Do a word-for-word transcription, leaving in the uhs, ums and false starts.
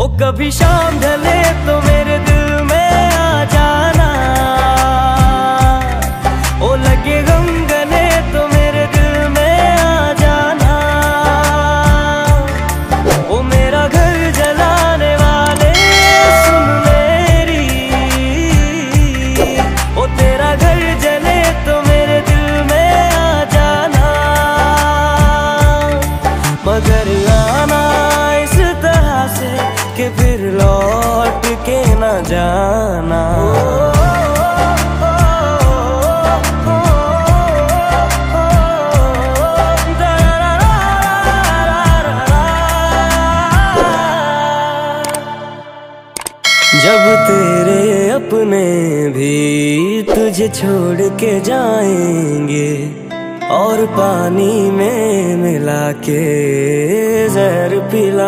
ओ कभी शाम ढले तो मेरे दिल में आ जाना, ओ लगे गम गले तो मेरे दिल में आ जाना। ओ मेरा घर जलाने वाले सुन मेरी, ओ तेरा घर जले तो मेरे दिल में आ जाना। मगर आना इस तरह से कि फिर लौट के न जाना। जब तेरे अपने भी तुझे छोड़ के जाएंगे और पानी में मिला के जहर पिला